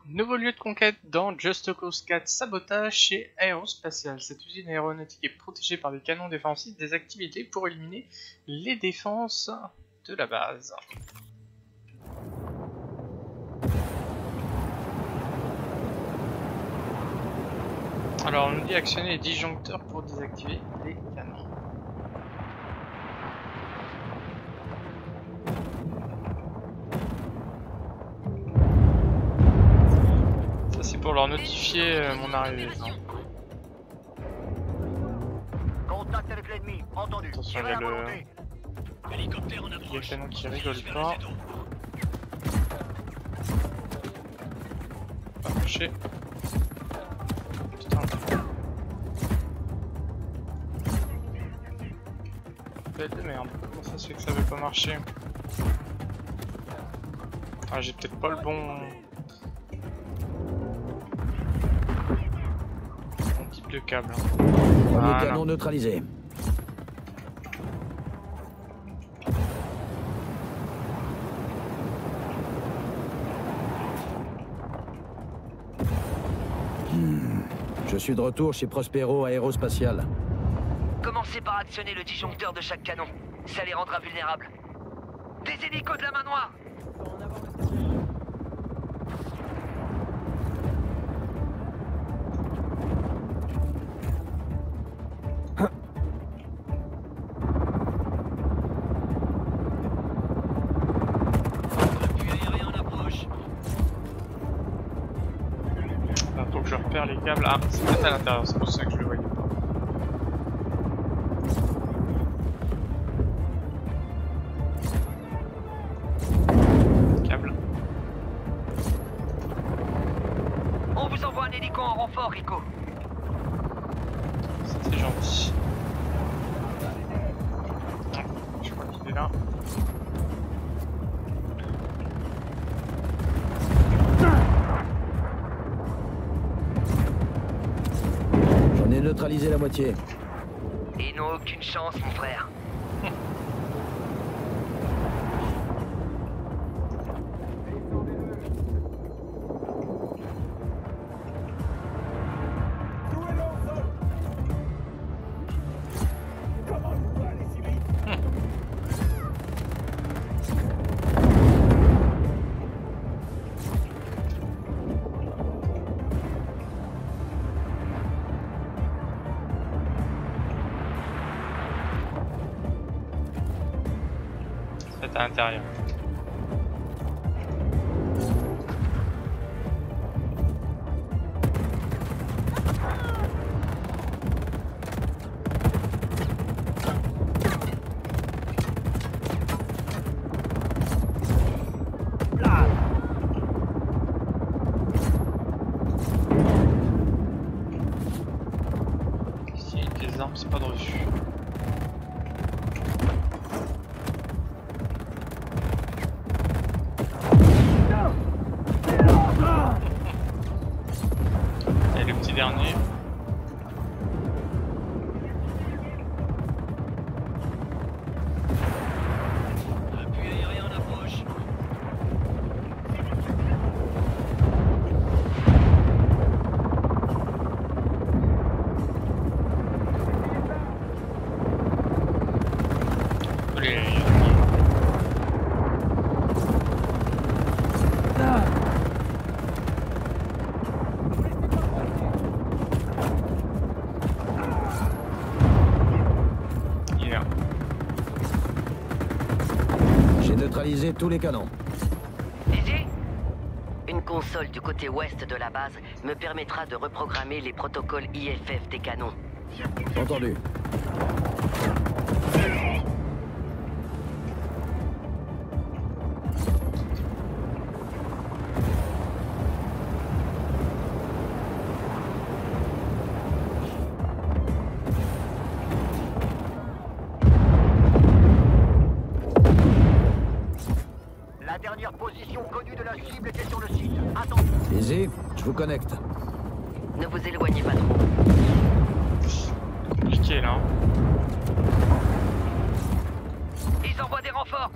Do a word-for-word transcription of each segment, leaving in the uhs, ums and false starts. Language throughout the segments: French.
Nouveau lieu de conquête dans Just Cause quatre, sabotage chez Aérospatiale. Cette usine aéronautique est protégée par des canons défensifs des activités pour éliminer les défenses de la base. Alors on nous dit actionner les disjoncteurs pour désactiver les canons. Ça c'est pour leur notifier euh, mon arrivée. Contact avec l'ennemi, entendu. Attention, il y a le... Hélicoptère en Il y a le approche. canon qui rigole pas. Pas marcher. Putain. Bête de merde. Comment ça se fait que ça veut pas marcher? Ah, j'ai peut-être pas le bon... bon type de câble. Premier Voilà. canon neutralisé. Hmm. Je suis de retour chez Prospero Aérospatiale. Commencez par actionner le disjoncteur de chaque canon. Ça les rendra vulnérables. Des hélicos de la main noire. Appui aérien en approche. Là, faut que je repère les câbles. Ah, c'est peut-être à l'intérieur, c'est pour ça que je le voyais pas. Câble. On vous envoie un hélico en renfort, Rico. Ça c'est gentil. Je crois qu'il est là. J'en ai neutralisé la moitié. Ils n'ont aucune chance, mon frère. C'est à l'intérieur. Ici, les armes, c'est pas de refus. Et le petit dernier. Appui aérien en approche. Les... Il est là. J'ai neutralisé tous les canons. Easy. Une console du côté ouest de la base me permettra de reprogrammer les protocoles I F F des canons. Entendu. La dernière position connue de la cible était sur le site. Attendez. Easy, je vous connecte. Ne vous éloignez pas trop. Compliqué là. Ils envoient des renforts.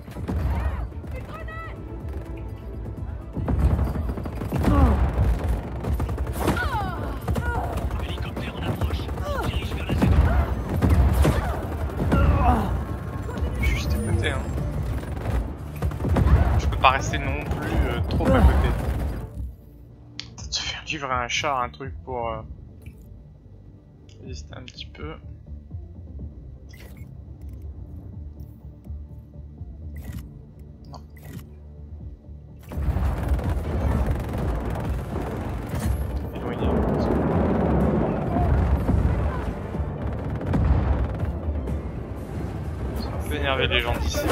livrer un char, un truc pour euh, résister un petit peu. Non. Éloigné. Ça peut énerver les gens d'ici.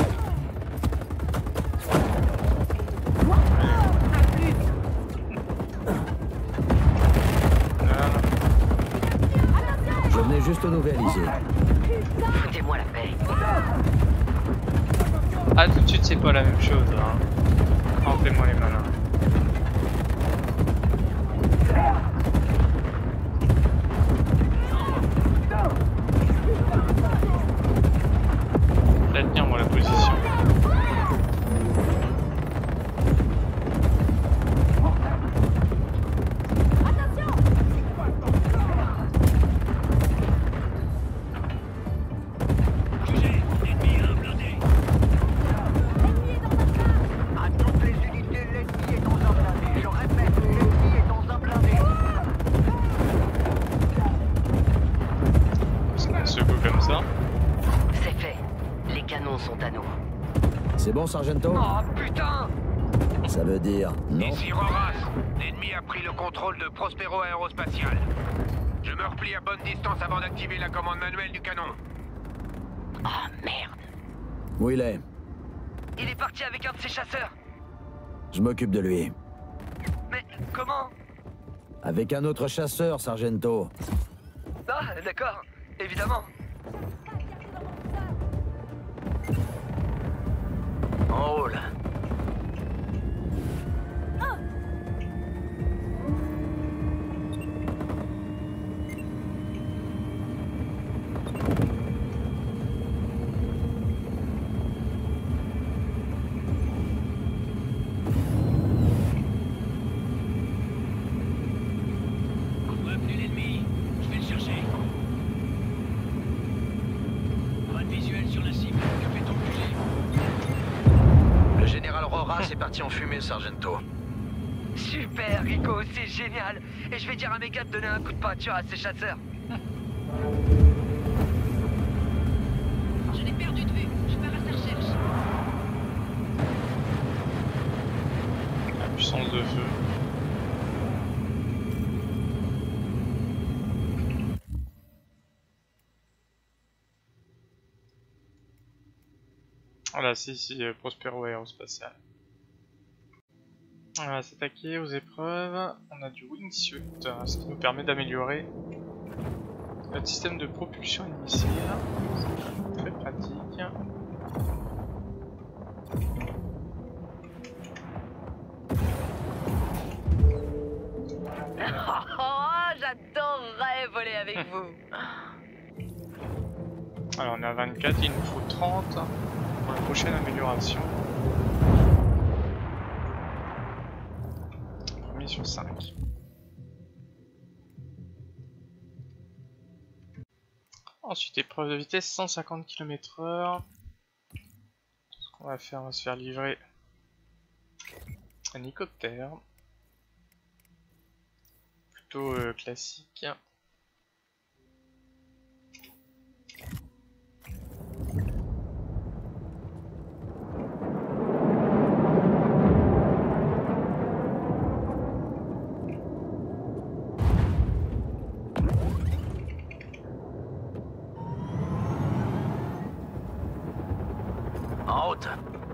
Je venais juste nous réaliser. Foutez-moi la paix. Ah, tout de suite, c'est pas la même chose. Hein. Rappelez-moi les malins. Là, tiens, moi la position. Bougez, ennemi un blindé. À toutes les unités, l'ennemi est dans un blindé. Je répète, l'ennemi est dans un blindé. Parce qu'on secoue comme ça. C'est fait. Les canons sont à nous. C'est bon, Sargento? Oh putain! Ça veut dire non. Ici Roras, l'ennemi a pris le contrôle de Prospero Aérospatial. Je me replie à bonne distance avant d'activer la commande manuelle du canon. Oh merde. Où il est? Il est parti avec un de ses chasseurs. Je m'occupe de lui. Mais comment? Avec un autre chasseur, Sargento. Ah, d'accord, évidemment. En haut là. On voit plus l'ennemi. Je vais le chercher. Pas de visuel sur la cible. Que fait-on bouger? Le général Roras est parti en fumée, Sargento. Super, Rico, c'est génial. Et je vais dire à mes gars de donner un coup de peinture à ces chasseurs. Je l'ai perdu de vue. Je pars à sa recherche. La puissance de feu. Voilà, si, si, euh, Prospero Aérospatial. On va s'attaquer aux épreuves. On a du wingsuit, euh, ce qui nous permet d'améliorer notre système de propulsion et de missiles. C'est très pratique. Oh, j'adorerais voler avec vous. Alors on est à vingt-quatre, il nous faut trente pour la prochaine amélioration. Premier sur cinq. Ensuite épreuve de vitesse cent cinquante kilomètres heure. Ce qu'on va faire, on va se faire livrer un hélicoptère. Plutôt euh, classique. En route.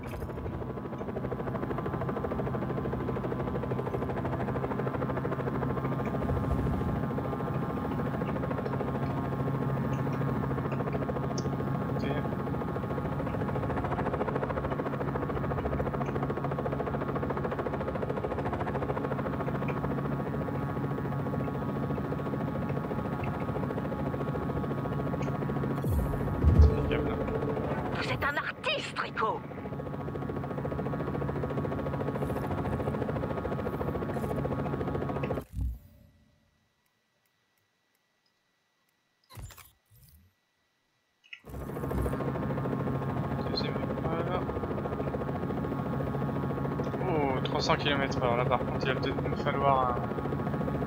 Vous êtes un artiste, Rico. Deuxième épreuve. Oh, trois cents kilomètres heure. Là par contre il va peut-être nous falloir un,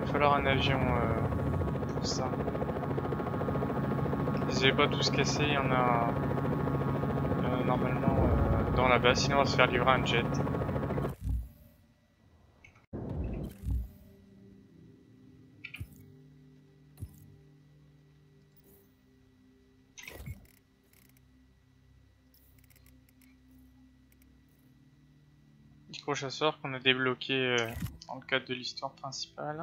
falloir un avion euh, pour ça. N'hésitez pas à tout se casser, il y en a, il y en a normalement euh, dans la base, sinon on va se faire livrer un jet. Micro-chasseur qu'on a débloqué euh, dans le cadre de l'histoire principale.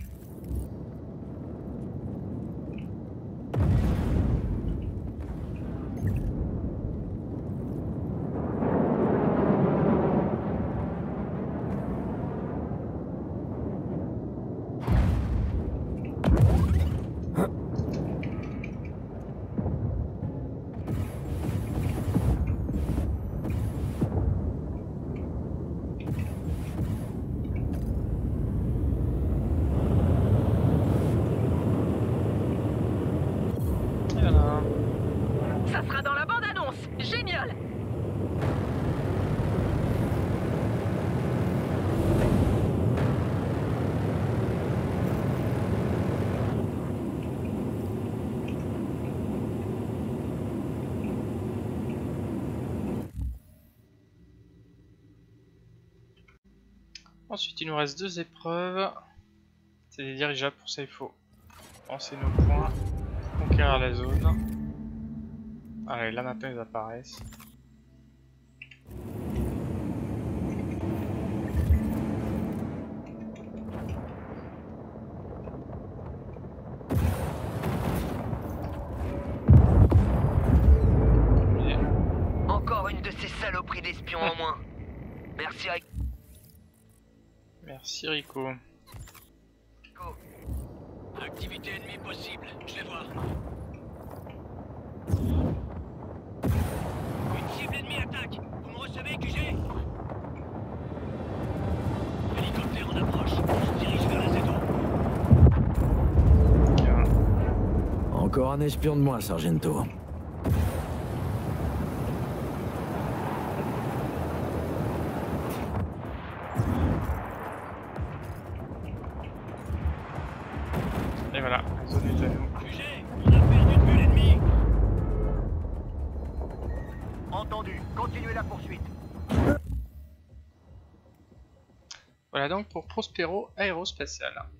Ça sera dans la bande-annonce. Génial. Ensuite, il nous reste deux épreuves. C'est des dirigeables, pour ça il faut lancer nos points, conquérir la zone. Allez, là maintenant ils apparaissent. Encore une de ces saloperies d'espions en moins. Merci Rico. Merci Rico. Activité ennemie possible, je vais voir. Une cible ennemie attaque. Vous me recevez, Q G? Hélicoptère en approche. On se dirige vers la Z O. Encore un espion de moins, Sargento. Et voilà, la zone est à nous. Q G, on a perdu de vue l'ennemi. Entendu. Continuez la poursuite. Voilà donc pour Prospero Aérospatiale.